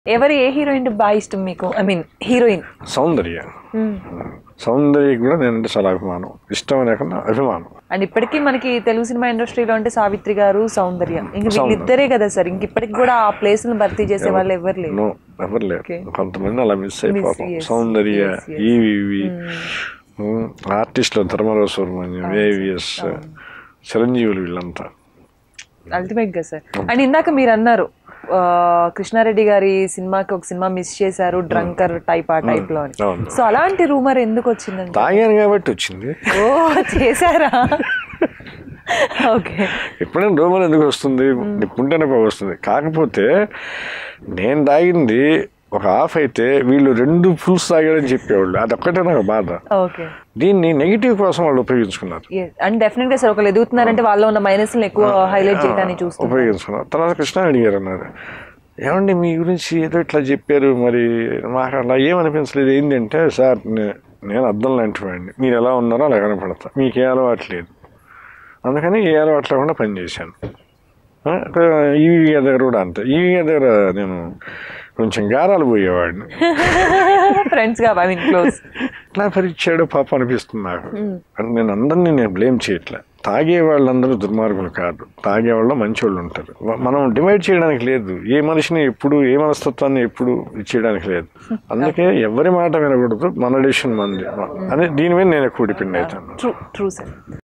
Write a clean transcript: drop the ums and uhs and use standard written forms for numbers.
ఎవరు ఏ హీరోయిన్ బాగా ఇష్టం మీకు? I mean heroine. Soundarya. Soundarya కూడా నేనంటే చాలా అభిమానం, ఇష్టం లేకుండా అభిమానం. అండ్ ఇప్పటికీ మనకి తెలుగు సినిమా ఇండస్ట్రీలో అంటే సావిత్రి గారు, సౌందర్య, ఇంక వీళ్ళిద్దరే కదా సార్. ఇంక ఇప్పటికి కూడా ఆ ప్లేస్ ను భర్తీ చేసే వాళ్ళు ఎవరు లేరు. ఎవరు లేరు, కొంతమంది అలా మిస్ అయిపోతాం. సౌందర్య, ఈవి ఆర్టిస్టులు, ధర్మరావు సుబ్రహ్మణ్యం, ఏవిఎస్, చిరంజీవులు, వీళ్ళంతా అల్టిమేట్ గా సార్. అండ్ ఇందాక మీరు అన్నారు కృష్ణారెడ్డి గారి సినిమాకి ఒక సినిమా మిస్ చేశారు, డ్రంకర్ టైప్ ఆ టైప్ లో అని. సో అలాంటి రూమర్ ఎందుకు వచ్చిందండి? తాగాను కాబట్టి వచ్చింది. ఓ చేశారా? ఓకే. ఎప్పుడైనా రూమర్ ఎందుకు వస్తుంది? నిప్పుంటేనే వస్తుంది. కాకపోతే నేను తాగింది ఒక హాఫ్ అయితే వీళ్ళు 2 ఫుల్స్ తాగారని చెప్పేవాళ్ళు. అదొక్కటే నాకు బాధ. దీన్ని నెగిటివ్ కోసం వాళ్ళు ఉపయోగించుకున్నారు. అండ్ డెఫినెట్ గా సార్ ఒకళ్ళు ఎదుగుతున్నారంటే వాళ్ళలో ఉన్న మైనస్ ఎక్కువ హైలైట్ చేయడానికి చూస్తున్నారు, ఉపయోగించుకున్నారు. తర్వాత కృష్ణారెడ్డి గారు అన్నారు, ఏమండి మీ గురించి ఏదో ఇట్లా చెప్పారు, మరి మాకు అలా ఏమనిపించలేదు. ఏంటంటే సార్ నేను అర్థం లాంటి వాడిని, మీరు ఎలా ఉన్నారో అలా కనపడతా, మీకు ఏ అలవాటు లేదు, అందుకని ఏ అలవాటు లేకుండా పనిచేశాను. ఈవీ గారి దగ్గర కూడా అంతే. ఈవీ గారి దగ్గర నేను కొంచెం గారాలు పోయేవాడిని, ఫ్రెండ్స్ గా క్లోజ్. ఎట్లా పరిచాడో పాప అనిపిస్తుంది నాకు. నేను అందరినీ నేను బ్లేమ్ చేయట్లే. తాగే వాళ్ళందరూ దుర్మార్గులు కాదు, తాగే వాళ్ళు మంచి వాళ్ళు ఉంటారు. మనం డివైడ్ చేయడానికి లేదు, ఏ మనిషిని ఎప్పుడు ఏ మనస్తత్వాన్ని ఎప్పుడు ఇచ్చేయడానికి లేదు. అందుకే ఎవరి మాట వినకూడదు, మన డిసిషన్ మంది అని దీని మీద నేను ఎక్కువ డిపెండ్ అవుతాను.